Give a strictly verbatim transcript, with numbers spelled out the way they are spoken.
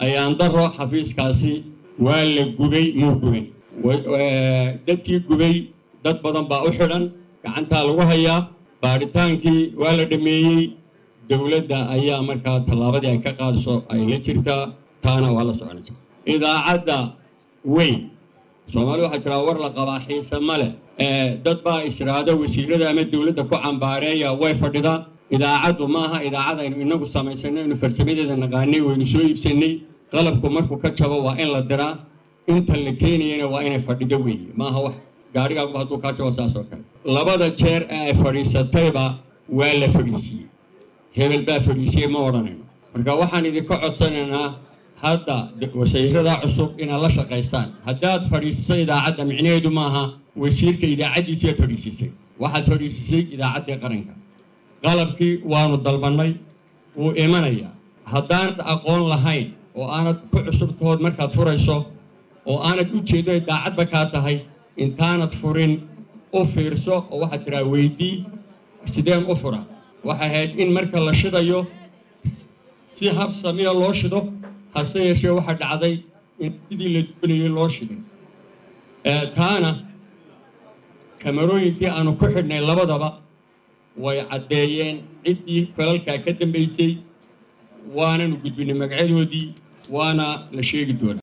ayaan daro xafiiskaasi waa la gubay muu gubin dadkii gubay dad badan baa u xidhan gacantaa lagu hayaa baaritaankii waa la dhameeyey dowladda ayaa markaa tallaabadii ay ka qaadayso ay la jirtaa taana waa la soconaysa idaacadda weyn Soomaaliya waxa jira war la qabaa xiisa male dad baa israado wasiirada ama dowladda ku cambaareeya way fadhida idaacaddu maaha idaacada aynu inagu samaysanay inuu farsamadeeda naqaanay waynu soo iibsanay qalabku markuu ka jabo waa in la diraa inta la keenayna waa inay fadhido weeye maaha wax gaarigaagu hadduu ka jabo saas oo kale labada jeer ee ay fadhiisatayba waa la fadhiisiyey hebel baa fadhiisiyey ma odhanayno marka waxaan idinka codsanaynaa hadda wasiirada cusub inaad la shaqaystaan haddaad fadhiisisay idaacadda micnaheedu maaha wasiirka idaacaddiisa aad fadhiisisay waxaad fadhiisisay idaacaddii qaranka qalabkii waanu dalbannay wuu imanayaa haddaanad aqoon lahayn oo aanad ku cusubtahood markaad furayso oo aanad u jeedo idaacadba kaa tahay intaanad furin u fiirso oo waxaad tiraa weydii sideen u fura waxay ahayd in marka la shidayo si habsamiya loo shido hase yeeshee waxaa dhacday in sidii la doonayay loo shiday taana kamarooyinkii aanu ku xidhnay labadaba way caddeeyeen ciddii falalkaa ka dambaysay waananu gudbinay magacyadoodii waana la sheegi doonaa